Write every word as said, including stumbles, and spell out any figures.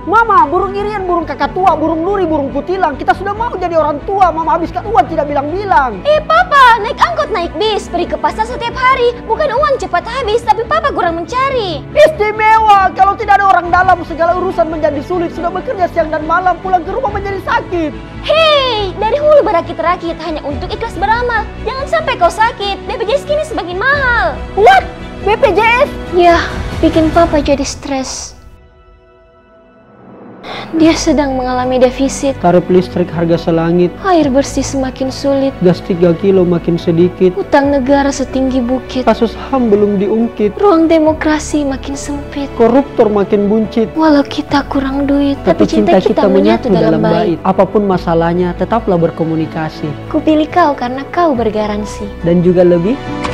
Mama, burung irian, burung kakak tua, burung nuri, burung kutilang. Kita sudah mau jadi orang tua. Mama habiskan uang tidak bilang-bilang. Eh papa, naik angkot naik bis, pergi ke pasar setiap hari. Bukan uang cepat habis, tapi papa kurang mencari. Istimewa, kalau tidak ada orang dalam segala urusan menjadi sulit. Sudah bekerja siang dan malam, pulang ke rumah menjadi sakit. Hei, dari hulu berakit-rakit hanya untuk ikhlas beramal. Jangan sampai kau sakit, B P J S kini semakin mahal. What? B P J S? Ya, bikin papa jadi stres. Dia sedang mengalami defisit. Tarif listrik harga selangit. Air bersih semakin sulit. Gas tiga kilo makin sedikit. Utang negara setinggi bukit. Kasus H A M belum diungkit. Ruang demokrasi makin sempit. Koruptor makin buncit. Walau kita kurang duit, tapi, tapi cinta, cinta kita menyatu dalam bait. Apapun masalahnya, tetaplah berkomunikasi. Kupilih kau karena kau bergaransi. Dan juga lebih